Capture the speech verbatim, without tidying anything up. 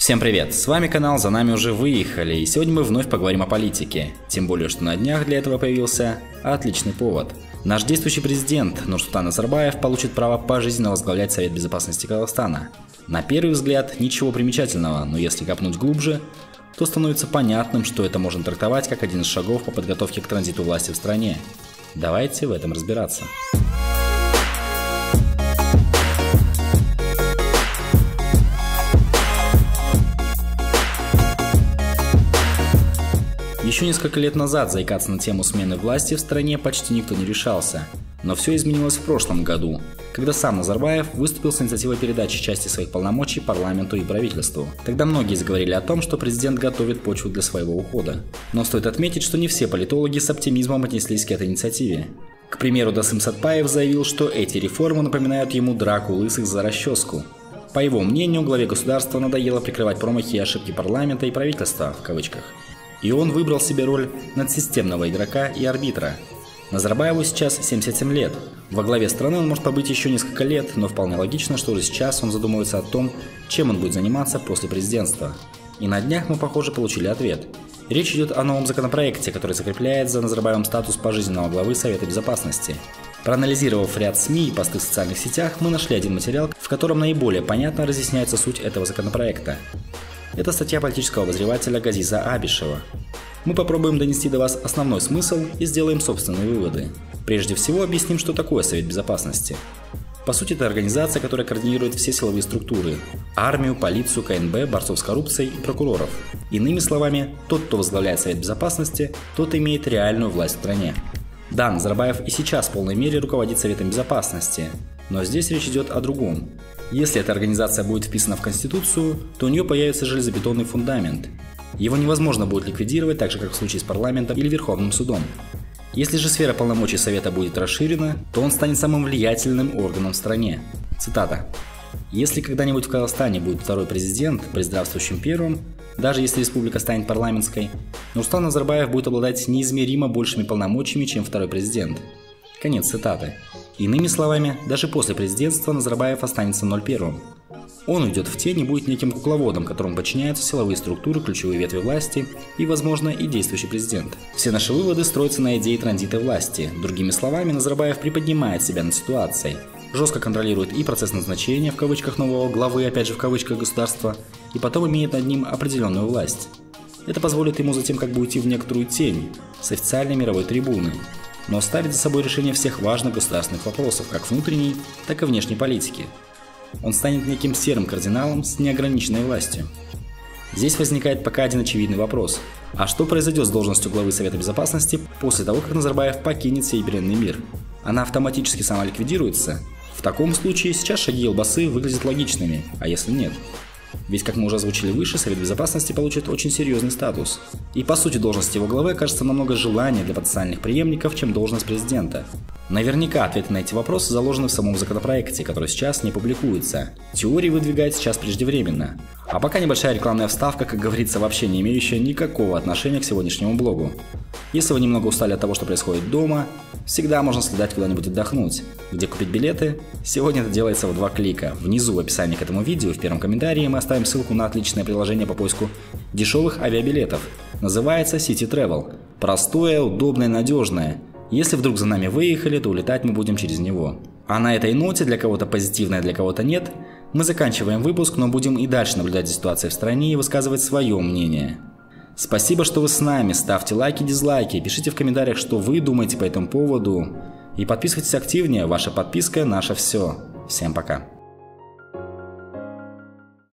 Всем привет, с вами канал «За нами уже выехали», и сегодня мы вновь поговорим о политике. Тем более, что на днях для этого появился отличный повод. Наш действующий президент Нурсултан Назарбаев получит право пожизненно возглавлять Совет Безопасности Казахстана. На первый взгляд ничего примечательного, но если копнуть глубже, то становится понятным, что это можно трактовать как один из шагов по подготовке к транзиту власти в стране. Давайте в этом разбираться. Еще несколько лет назад заикаться на тему смены власти в стране почти никто не решался. Но все изменилось в прошлом году, когда сам Назарбаев выступил с инициативой передачи части своих полномочий парламенту и правительству. Тогда многие заговорили о том, что президент готовит почву для своего ухода. Но стоит отметить, что не все политологи с оптимизмом отнеслись к этой инициативе. К примеру, Дасым Сатпаев заявил, что эти реформы напоминают ему драку лысых за расческу. По его мнению, главе государства надоело прикрывать промахи и ошибки парламента и правительства, в кавычках. И он выбрал себе роль надсистемного игрока и арбитра. Назарбаеву сейчас семьдесят семь лет. Во главе страны он может побыть еще несколько лет, но вполне логично, что уже сейчас он задумывается о том, чем он будет заниматься после президентства. И на днях мы, похоже, получили ответ. Речь идет о новом законопроекте, который закрепляет за Назарбаевым статус пожизненного главы Совета Безопасности. Проанализировав ряд СМИ и посты в социальных сетях, мы нашли один материал, в котором наиболее понятно разъясняется суть этого законопроекта. Это статья политического обозревателя Газиза Абишева. Мы попробуем донести до вас основной смысл и сделаем собственные выводы. Прежде всего объясним, что такое Совет Безопасности. По сути, это организация, которая координирует все силовые структуры – армию, полицию, ка эн бэ, борцов с коррупцией и прокуроров. Иными словами, тот, кто возглавляет Совет Безопасности, тот имеет реальную власть в стране. Да, Назарбаев и сейчас в полной мере руководит Советом Безопасности, но здесь речь идет о другом. Если эта организация будет вписана в Конституцию, то у нее появится железобетонный фундамент. Его невозможно будет ликвидировать, так же как в случае с парламентом или Верховным судом. Если же сфера полномочий Совета будет расширена, то он станет самым влиятельным органом в стране. Цитата. «Если когда-нибудь в Казахстане будет второй президент, при здравствующем первом, даже если республика станет парламентской, Нурсултан Назарбаев будет обладать неизмеримо большими полномочиями, чем второй президент». Конец цитаты. Иными словами, даже после президентства Назарбаев останется ноль первым. Он уйдет в тень и будет неким кукловодом, которому подчиняются силовые структуры, ключевые ветви власти и, возможно, и действующий президент. Все наши выводы строятся на идее транзита власти. Другими словами, Назарбаев приподнимает себя над ситуацией, жестко контролирует и процесс назначения в кавычках нового главы, опять же в кавычках, государства, и потом имеет над ним определенную власть. Это позволит ему затем как бы уйти в некоторую тень с официальной мировой трибуны, но ставит за собой решение всех важных государственных вопросов, как внутренней, так и внешней политики. Он станет неким серым кардиналом с неограниченной властью. Здесь возникает пока один очевидный вопрос. А что произойдет с должностью главы Совета Безопасности после того, как Назарбаев покинет сей бренный мир? Она автоматически самоликвидируется? В таком случае сейчас шаги Елбасы выглядят логичными, а если нет? Ведь, как мы уже озвучили выше, Совет Безопасности получит очень серьезный статус. И по сути должность его главы окажется намного желаннее для потенциальных преемников, чем должность президента. Наверняка ответы на эти вопросы заложены в самом законопроекте, который сейчас не публикуется. Теории выдвигать сейчас преждевременно. А пока небольшая рекламная вставка, как говорится, вообще не имеющая никакого отношения к сегодняшнему блогу. Если вы немного устали от того, что происходит дома, всегда можно слетать куда-нибудь отдохнуть. Где купить билеты? Сегодня это делается в два клика. Внизу в описании к этому видео, в первом комментарии, мы оставим ссылку на отличное приложение по поиску дешевых авиабилетов. Называется City Travel. Простое, удобное, надежное. Если вдруг за нами выехали, то улетать мы будем через него. А на этой ноте, для кого-то позитивная, для кого-то нет, мы заканчиваем выпуск, но будем и дальше наблюдать за ситуацией в стране и высказывать свое мнение. Спасибо, что вы с нами, ставьте лайки, дизлайки, пишите в комментариях, что вы думаете по этому поводу. И подписывайтесь активнее, ваша подписка – наше все. Всем пока.